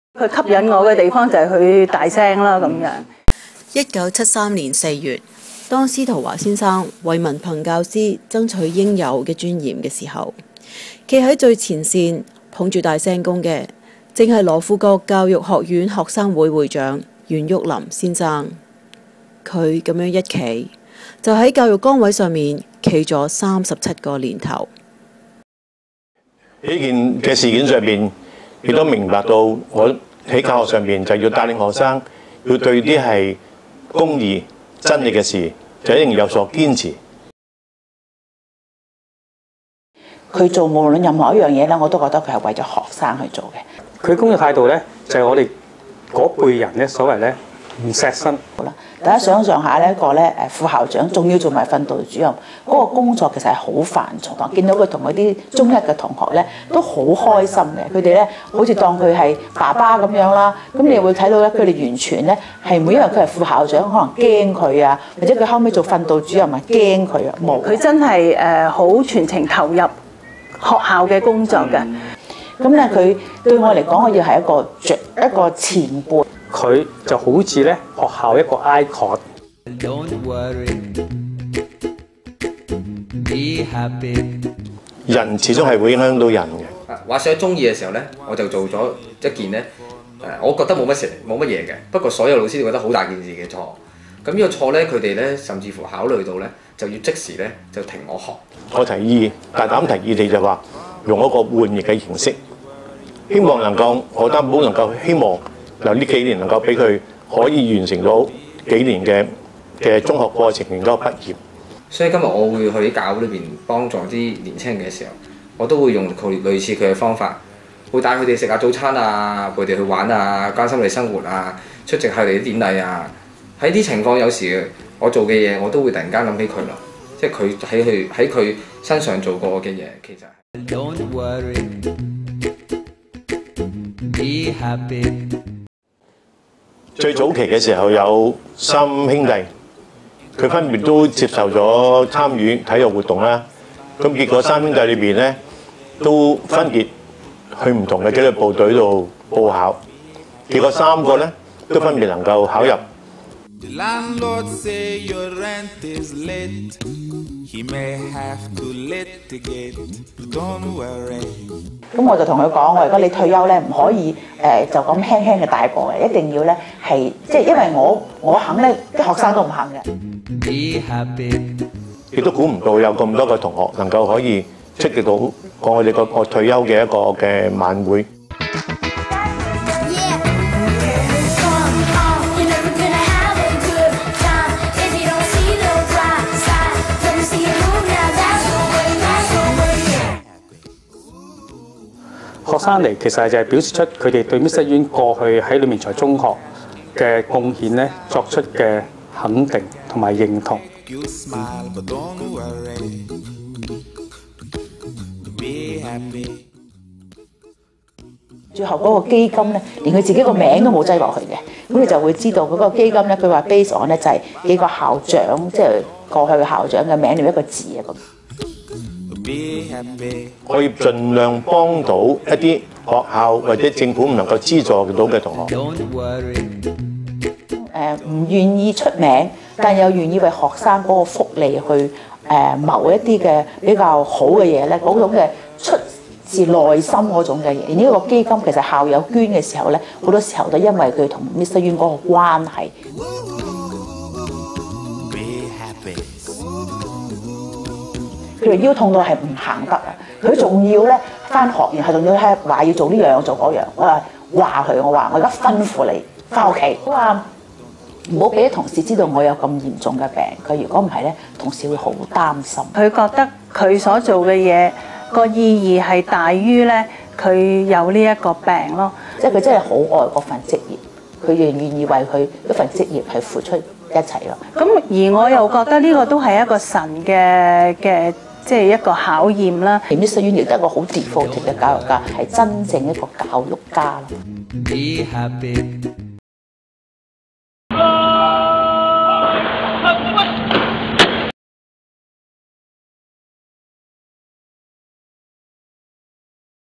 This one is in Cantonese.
佢吸引我嘅地方就係佢大聲啦咁樣。 1973年4月，當司徒華先生為文憑教師爭取應有嘅尊嚴嘅時候，企喺最前線捧住大聲公嘅，正係羅富國教育學院學生會會長袁旭林先生。佢咁樣一企，就喺教育崗位上面企咗37個年頭。 呢件嘅事件上邊，亦都明白到我喺教學上邊就要帶領學生，要對啲係公義真理嘅事，就一定有所堅持。 佢做無論任何一樣嘢咧，我都覺得佢係為咗學生去做嘅。 佢工作態度咧，就係我哋嗰輩人咧所謂咧唔錫身。 好啦，大家想象下呢一個咧副校長，仲要做埋訓導主任，嗰個工作其實係好繁重。見到佢同嗰啲中一嘅同學咧都好開心嘅，佢哋咧好似當佢係爸爸咁樣啦。咁你會睇到咧，佢哋完全咧係唔會因為佢係副校長，可能驚佢啊，或者佢後尾做訓導主任啊驚佢啊，冇。 佢真係好全程投入學校嘅工作嘅。 咁咧，佢對我嚟講，我要係一個前輩。 佢就好似咧學校一個 icon。 人始終係會影響到人嘅。 話說喺中二嘅時候咧，我就做咗一件咧我覺得冇乜嘢嘅，不過所有老師都覺得好大件事嘅錯。咁呢個錯咧，佢哋咧甚至乎考慮到咧，就要即時咧就停我學。 我提議，大膽提議你就話用一個換役嘅形式，希望能夠我擔保能夠希望嗱呢幾年能夠俾佢可以完成到幾年嘅中學課程，然之後畢業。 所以今日我會去教會裏邊幫助啲年輕人嘅時候，我都會用佢類似佢嘅方法，會帶佢哋食下早餐啊，陪佢哋去玩啊，關心佢哋生活啊，出席佢哋啲典禮啊。喺啲情況有時我做嘅嘢，我都會突然間諗起佢咯，即係佢喺佢身上做過嘅嘢，其實。Don't worry, be happy。最早期嘅時候有3兄弟，佢分別都接受咗參與體育活動啦。咁結果3兄弟裏邊咧都分別去唔同嘅紀律部隊度報考，結果3個咧都分別能夠考入。 The landlord say your rent is late. He may have to litigate. Don't worry. 咁我就同佢講，我如果你退休咧，唔可以就咁輕輕嘅帶過嘅，一定要咧係即係因為我肯咧，啲學生都唔肯嘅。 Be happy. 亦都估唔到有咁多個同學能夠可以出席到我哋個退休嘅一個嘅晚會。 學生嚟其實就係表示出佢哋對 Mr. Yuen 過去喺裏面才中學嘅貢獻咧作出嘅肯定同埋認同。 最後嗰個基金咧，連佢自己個名都冇擠落去嘅，咁你就會知道嗰個基金咧，佢話 base on 咧就係幾個校長，即係過去嘅校長嘅名裏一個字啊咁。 可以盡量幫到一啲學校或者政府唔能夠資助到嘅同學。 唔願意出名，但又願意為學生嗰個福利去謀一啲嘅比較好嘅嘢咧，嗰種嘅出自內心嗰種嘅嘢。而呢個基金其實校友捐嘅時候咧，好多時候都因為佢同 Mr. Yuen 嗰個關係。佢哋腰痛到係唔行得啊！佢仲要咧返學，然後仲要係話要做呢樣做嗰樣。我話我而家吩咐你返屋企。我話唔好俾啲同事知道我有咁嚴重嘅病。佢如果唔係咧，同事會好擔心。 佢覺得佢所做嘅嘢個意義係大於咧佢有呢一個病咯。 即係佢真係好愛嗰份職業，佢願意為佢一份職業係付出一切咯。 咁而我又覺得呢個都係一個神嘅即係一個考驗啦。 Mr. Yuen 亦都係一個好 devoted 嘅教育家，係真正一個教育家咯。